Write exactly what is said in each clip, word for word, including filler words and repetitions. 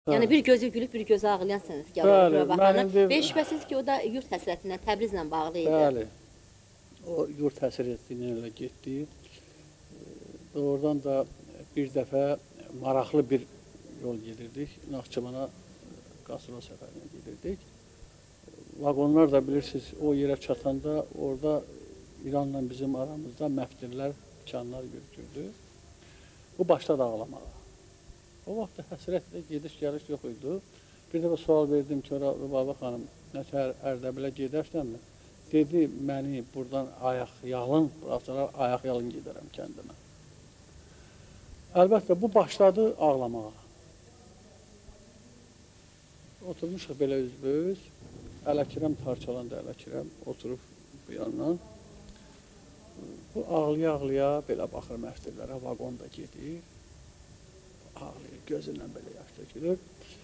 Yəni bir gözü gülüb, bir gözü ağlayan sənətkar Bəli, olur. mənim bir- Və şübhəsiz ki, o da yurt həsrətindən, Təbrizlə bağlı idi. Bəli. O yurt həsrətinə ilə getdi. Doğrudan da bir dəfə maraqlı bir yol gedirdik. Naxçıvana qastrol səfərinə gedirdik. Vaqonlar da bilirsiniz, o yerə çatanda orada İranla bizim aramızda məftillər, tikanlar götürdü. Bu başladı ağlamağa. O vaxtda həsrətlə gediş gəliş yox idi. Bir dəfə sual verdim ki, Rübabə xanım, nətər Ərdəbilə gedərsənmi? Dedi, məni buradan ayaq yalın, buraxsalar ayaq yalın gedərəm kəndimə. Əlbəttə, bu başladı ağlamağa. Oturmuşuq belə üzböz, Ələkirəm parçalandı, Ələkirəm oturub bu yandan. Bu ağlaya-ağlaya belə baxır məftillərə, vaqon da gedir. Ağlayır, gözündən belə yaş tökülür.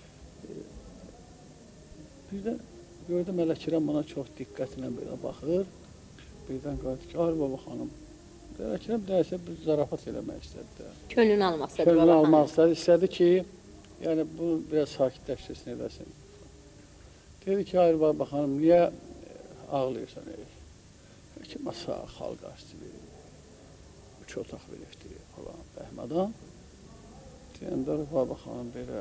Birdən gördüm Ələkirəm bana çox diqqətlə belə baxır. Birdən qayıtdı ki, Arıbaba xanım, Ələkirəm dəyəsə bir zarafat eləmək istədi də. Könlünü almaq istədi. Könlünü almaq istədi, istədi ki, yəni bunu biraz sakitləşdirsin, eləsin. Dedi ki, Arıbaba xanım, niyə ağlayırsan? Kimə sağ xalq arşçı verir, üç otaq veribdir falan, Bəhmədan. Deyəndə Rübabə xanım belə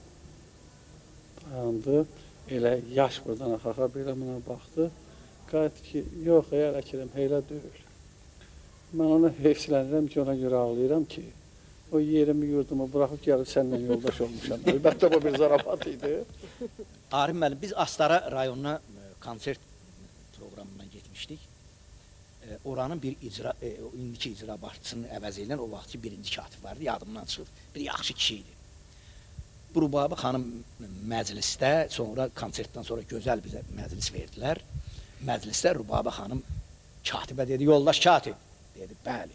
dayandı, elə yaş buradan axaqa belə mənə baxdı. Qayıtdı ki, yox, Ələkirəm, elə deyil. Mən ona heyfsilənirəm ki, ona görə ağlayıram ki, o yerimi, yurdumu buraxıb gəlib səninlə yoldaş olmuşam. Əlbəttə bu bir zarafat idi. Arif müəllim, biz Astara rayonuna konsert proqramına getmişdik. Oranın bir icra, e, indiki icra başçısının əvəzi ilə o vaxtki birinci katib vardı, yadımdan çıxıb. Bir yaxşı kişi idi. Bu Rübabə xanım məclisdə, sonra konsertdən sonra gözəl bizə məclis verdilər. Məclisdə Rübabə xanım katibə dedi, yoldaş katib. Dedi, bəli.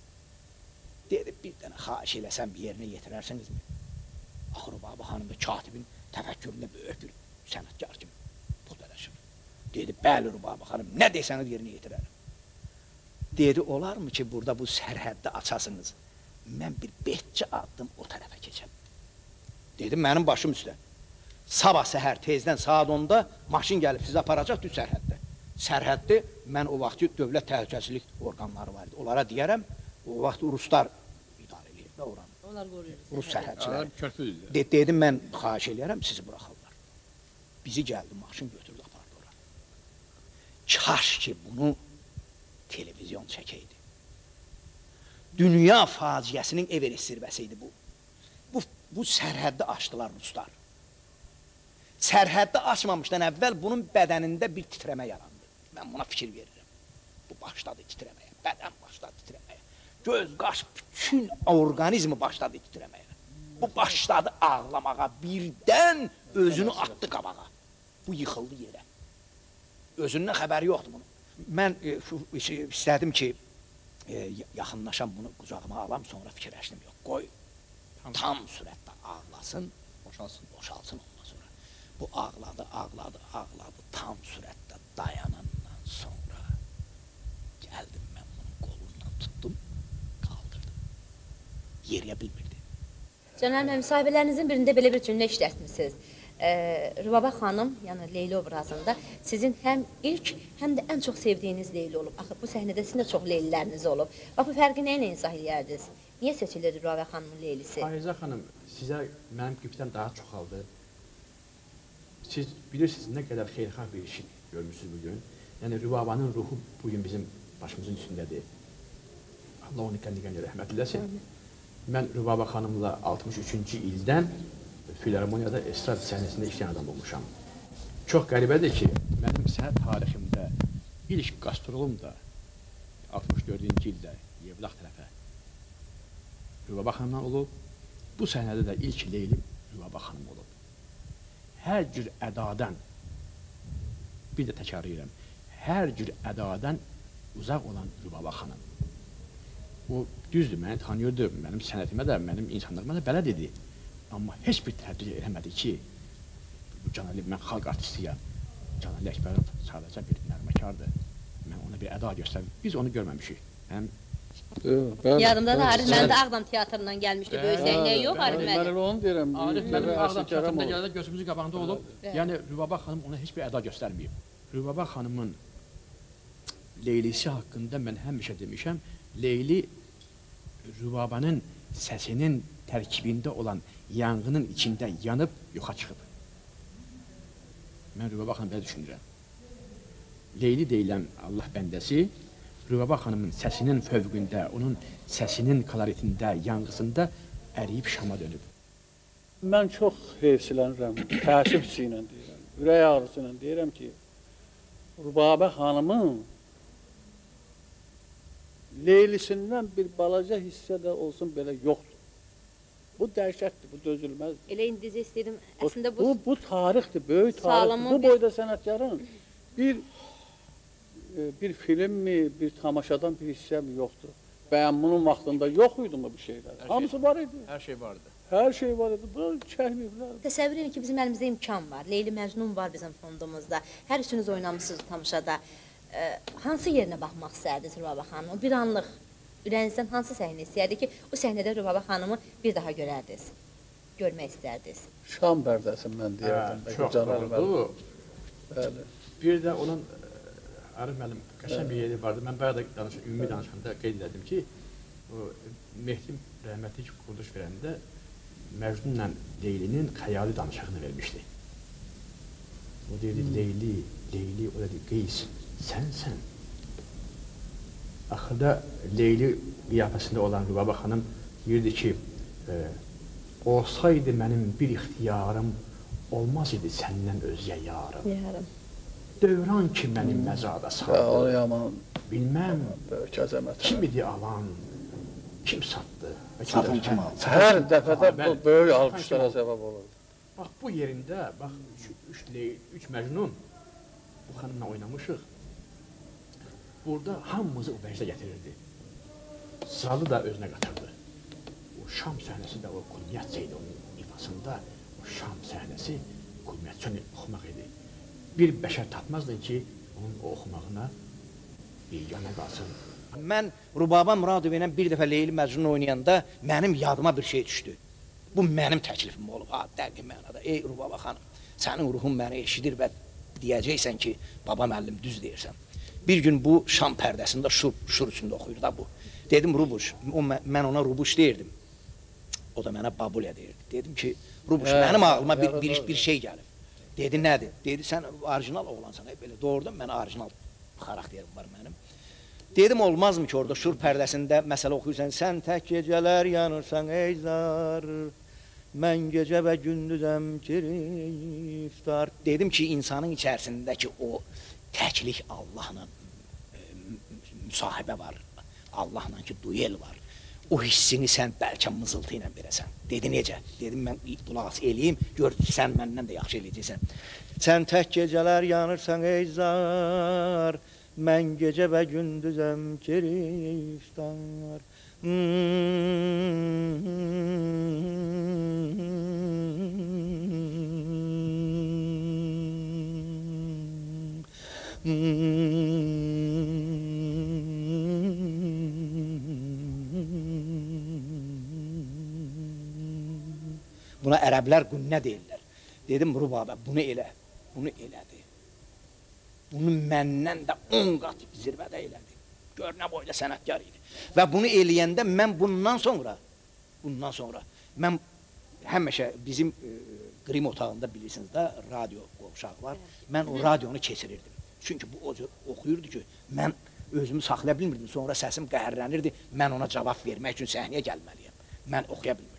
Dedi, bir dənə xahiş eləsəm bir yerinə yetirərsinizmi? Axı Rübabə xanım da katibin təfəkküründə böyük bir sənətkar kimi pul bələşir. Dedi, bəli Rübabə xanım, nə desəniz yerinə yetirərəm. Dedi, olarmı ki, burada bu sərhəddə açasınız, mən bir beşcə addım o tərəfə keçəm. Dedim, mənim başım üstə. Sabah səhər tezdən saat onda maşın gəlib sizi aparacaq düz sərhəddə. Sərhəddə mən o vaxtı dövlət təhlükəsizlik orqanları var idi. Onlara deyərəm, o vaxt Ruslar idarə edir də oranı. Onlar qoruyur. Rus sərhədçiləri. De, dedim, mən xahiş eləyərəm, sizi buraxarlar. Bizi gəldi, maşın götürdü, apardı ora. Kaş ki, bunu televizyon çəkəydi. Dünya faciəsinin Everest zirvəsi idi bu. Bu, bu sərhəddə açdılar Ruslar. Sərhəddə açmamışdan əvvəl bunun bədənində bir titrəmə yarandı. Mən buna fikir verirəm. Bu başladı titrəməyə, bədən başladı titrəməyə. Göz, qaş, bütün orqanizmi başladı titrəməyə. Bu başladı ağlamağa, birdən özünü atdı qabağa. Bu yıxıldı yerə. Özündən xəbəri yoxdur bunun. Mən e, istədim ki, e, yaxınlaşam bunu qucağıma alam, sonra fikirləşdim, yox, qoy, tam, tam sürətdə ağlasın, boşalsın, boşalsın ondan sonra. Bu ağladı, ağladı, ağladı, tam sürətdə dayanandan sonra gəldim, mən bunun qolundan tutdum, qaldırdım, yeriyə bilmirdi. Cənab müəllim, müsahibələrinizin birində belə bir cümlə işlətmişsiniz. Rübabə xanım, yəni Leyli obrazında sizin həm ilk, həm də ən çox sevdiyiniz Leyli olub. Axı bu səhnədə sizin də çox Leyliləriniz olub. Bax, bu fərqi nə ilə izah edərdiniz? Niyə seçilirdi Rübabə xanımın Leylisi? Fahizə xanım, sizə mənim qibdən daha çoxaldı. Siz bilirsiniz nə qədər xeyrxah bir işin görmüşsünüz bugün. Yəni Rübabanın ruhu bugün bizim başımızın üstündədir. Allah onu kəndi-kəndi rəhmət eləsin. Mən Rübabə xanımla altmış üçüncü ildən Filarmoniyada estrad səhnəsində işləyən adam olmuşam. Çox qəribədir ki, mənim sənət tariximdə ilk qastrolum da altmış dördüncü ildə Yevlax tərəfə Rübabə xanımdan olub. Bu səhnədə də ilk Leylim Rübabə xanım olub. Hər cür ədadan, bir də təkrar edirəm, hər cür ədadan uzaq olan Rübabə xanım. O düzdür, məni tanıyırdı, mənim sənətimə də, mənim insanlarıma da belə dedi. Amma heç bir təhdid eləmədi ki, bu Canəli, mən xalq artistiyəm, Canəli Əkbərov sadəcə bir nərməkardır, mən ona bir əda göstərim. Biz onu görməmişik. Mənim Yadımda da Arif mən də Ağdam teatrından gəlmişdi böyük səhnəyə yox Arif Mən müəllim. elə onu deyirəm. Arif müəllim Rübabə Ağdam əsl teatrında olub. gələndə gözümüzün qabağında olub. Yəni Rübabə xanım ona heç bir əda göstərməyib. Rübabə xanımın Leylisi haqqında mən həmişə demişəm, Leyli Rübabənin səsinin tərkibində olan yanğının içində yanıb yoxa çıxıb. Mən Rübabə xanım belə düşünürəm. Leyli deyilən Allah bəndəsi Rübabə xanımın səsinin fövqündə, onun səsinin koloritində, yanğısında əriyib Şama dönüb. Mən çox heyfsilənirəm, təəssüf hissi ilə deyirəm, ürək ağrısı ilə deyirəm ki, Rübabə xanımın Leylisindən bir balaca hissə də olsun belə yoxdur. Bu dəhşətdir, bu dözülməzdir. Elə indicə istəyirdim, əslində Bu, bu bu tarixdir, böyük tarix. Bu boyda sənətkarın bir bir filmmi, bir tamaşadan bir hissə mi yoxdur? Bəyən bunun vaxtında yox idi mi bu şeylər? Hamısı var idi. Hər şey vardı. Hər şey var idi. Bu çəkməyiblər. təsəvvür edin ki, bizim əlimizdə imkan var. Leyli Məcnun var bizim fondumuzda. Hər üçünüz oynamışsınız tamaşada. Ee, hansı yerinə baxmaq istərdiniz Rübabə xanım? Bir anlıq ürəyinizdən hansı səhnə istəyərdi ki, o səhnədə Rübabə xanımı bir daha görərdiniz, görmək istərdiniz? Şam pərdəsi mən deyirdim. Çox doğrudur. Bəli. Bir də onun Arif müəllim qəşəng bir yeri vardı. Mən bayaq da danış, ümumi danışanda qeyd etdim ki, o Mehdi rəhmətli quruluş verəndə Məcnunla Leylinin xəyali danışığını vermişdi. O deyirdi, Leyli, Leyli, o dedi, Qeys, sənsən. Axırda Leyli qiyafəsində olan Rübabə xanım deyirdi ki, e, olsaydı mənim bir ixtiyarım, olmaz idi səndən özgə yarım. Yarım. Dövran ki mənim məzada O saldı, yaman bilməm böyük əzəmət. kim idi alan, kim satdı. Satan kim aldı? Hər dəfədə bu Bəli. böyük Satan alqışlara kim aldı? səbəb olur. Bax bu yerində, bax üç, üç, Ley- üç Məcnun bu xanımla oynamışıq. Burada hamımızı o vəcdə gətirirdi. Zalı da özünə qatırdı. O Şam səhnəsi də o Kulmiyatça idi onun ifasında. O Şam səhnəsi Kulmiyatça oxumaq idi. Bir bəşər tapmazdı ki, onun o oxumağına yana qalsın. Mən Rübabə Muradova ilə bir dəfə Leyli Məcnun oynayanda mənim yadıma bir şey düşdü. Bu mənim təklifim olub, ha, dəqiq mənada. Ey Rübabə xanım, sənin ruhun məni eşidir və deyəcəksən ki, baba müəllim düz deyirsən. Bir gün bu Şam pərdəsində şur, şur içində oxuyur da bu. Dedim Rubuş, o, mən ona Rubuş deyirdim. O da mənə Babulya deyirdi. Dedim ki, Rubuş, Hə, mənim ağlıma bir, bir, yaradı. bir şey gəlib. Dedi, nədir? Dedi, sən orijinal oğlansan, hep belə. Doğrudan mən orijinal xarakterim var mənim. Dedim, olmazmı ki, orada şur pərdəsində məsələ oxuyursan, sən tək gecələr yanırsan ey zar, mən gecə və gündüzəm giriftar. Dedim ki, insanın içərisindəki o təklik Allahla e, müsahibə var, Allahla ki, duyel var. O hissini sən bəlkə mızıltı ilə verəsən. Dedi, necə? Dedim, mən qulaq as eləyim, gör ki, sən məndən də yaxşı eləyəcəksən. Sən tək gecələr yanırsan ey zar, mən gecə və gündüzəm giriftar. Buna ərəblər qünnə deyirlər. Dedim, Rübabə, bunu elə, bunu elədi. Bunu məndən də on qat zirvədə elədi. Gör nə boyda sənətkar idi. Və bunu eləyəndə mən bundan sonra, bundan sonra, mən həmişə bizim e, qrim otağında bilirsiniz də, radio qovşaq var. Mən o radionu keçirirdim. Çünki bu o cür oxuyurdu ki, mən özümü saxlaya bilmirdim. Sonra səsim qəhərlənirdi, mən ona cavab vermək üçün səhnəyə gəlməliyəm. Mən oxuya bilmirdim.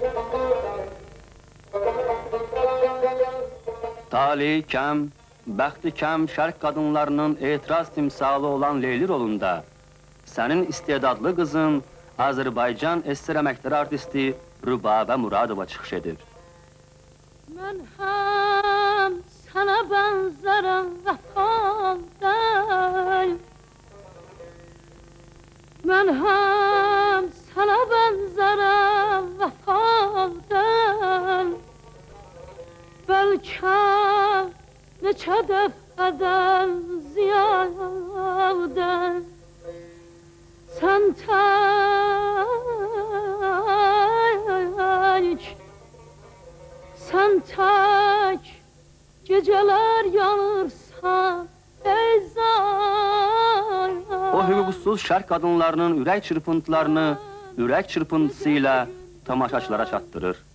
Tali kəm, bəxti kəm şərq qadınlarının etiraz timsalı olan Leyli rolunda sənin istedadlı qızın Azərbaycan S S R əməkdar artisti Rübabə Muradova çıxış edir. Mən həm sana bənzərəm vəfadan, mən həm sana bənzərəm vəfadan, bəlkə neçə dəfədən ziyadən Sen tek, sen tek, geceler yanırsan ey zar. O hüquqsuz şərq qadınlarının ürək çırpıntılarını ürək çırpıntısıyla tamaşaçılara çatdırır.